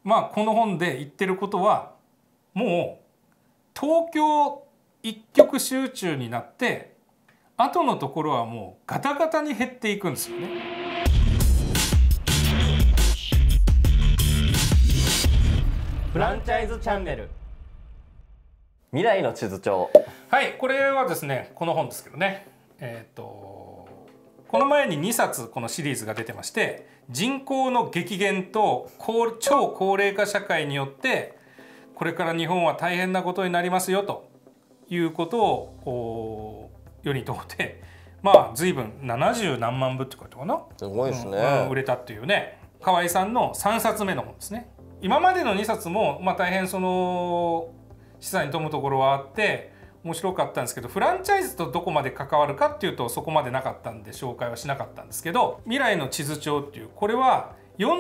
この本で言ってることはもう東京一極集中になって後のところはもうガタガタに減っていくんですよね。 フランチャイズチャンネル未来の地図帳。 はい、これはですねこの本ですけどね、この前に2冊このシリーズが出てまして、人口の激減と超高齢化社会によってこれから日本は大変なことになりますよということを世に問うて、随分70何万部ってことかな、 すごいですね、 売れたっていうね、河合さんの3冊目の本ですね。今までの2冊も大変その示唆に富むところはあって面白かったんですけど、フランチャイズとどこまで関わるかっていうとそこまでなかったんで紹介はしなかったんですけど、未来の地図帳っていう、これは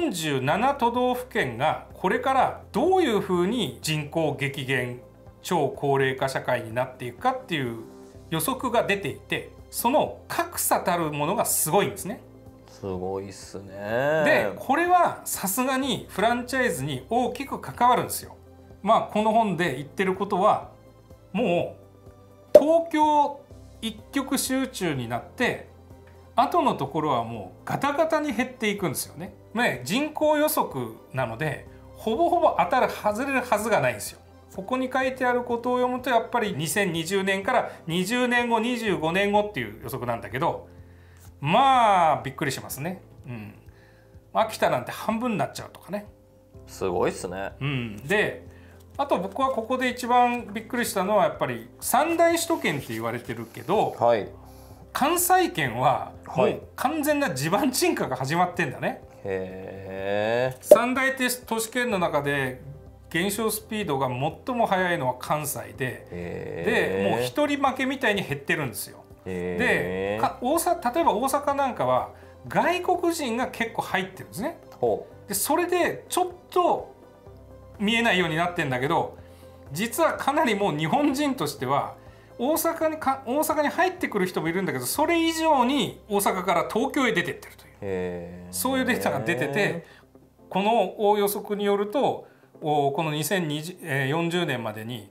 47都道府県がこれからどういうふうに人口激減超高齢化社会になっていくかっていう予測が出ていて、その格差たるものがすごいんですね。 すごいっすね。 でこれはさすがにフランチャイズに大きく関わるんですよ。この本で言ってることはもう東京一極集中になって後のところはもうガタガタに減っていくんですよね。人口予測なのでほぼほぼ当たる外れるはずがないんですよ。ここに書いてあることを読むとやっぱり2020年から20年後25年後っていう予測なんだけど、びっくりしますね。秋田なんて半分になっちゃうとかね。 すごいっすね。 であと僕はここで一番びっくりしたのはやっぱり三大首都圏って言われてるけど、関西圏はもう完全な地盤沈下が始まってんだね。三大都市圏の中で減少スピードが最も速いのは関西で、もう一人負けみたいに減ってるんですよ。で例えば大阪なんかは外国人が結構入ってるんですね。でそれでちょっと見えないようになってんだけど、実はかなりもう日本人としては大阪に入ってくる人もいるんだけど、それ以上に大阪から東京へ出てってるという、そういうデータが出てて、この予測によるとこの2040年までに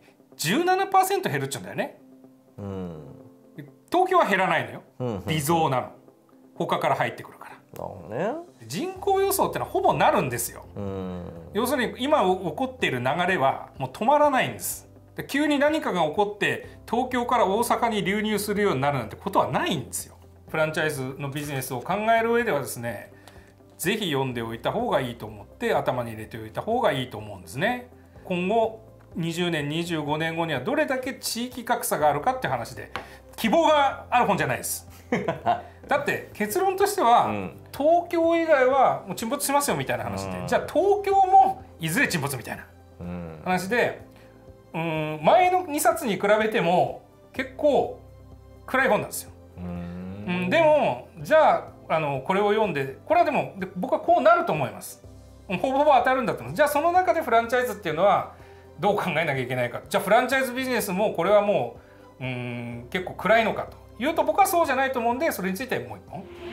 17% 減るっちゃうんだよね。東京は減らないのよ、微増なの、他から入ってくるから。人口予想ってのはほぼなるんですよ。要するに今起こっている流れはもう止まらないんです。急に何かが起こって東京から大阪に流入するようになるなんてことはないんですよ。フランチャイズのビジネスを考える上ではですね、ぜひ読んでおいた方がいいと思って頭に入れておいた方がいいと思うんですね。今後20年25年後にはどれだけ地域格差があるかって話で、希望がある本じゃないですだって結論としては、東京以外はもう沈没しますよみたいな話で、じゃあ東京もいずれ沈没みたいな話で、前の2冊に比べても結構暗い本なんですよ。でもじゃあこれを読んで、これはでも僕はこうなると思います。ほぼほぼ当たるんだと思う。じゃあその中でフランチャイズっていうのはどう考えなきゃいけないか。じゃあフランチャイズビジネスもこれはもう結構暗いのかというと、僕はそうじゃないと思うんで、それについてもう一本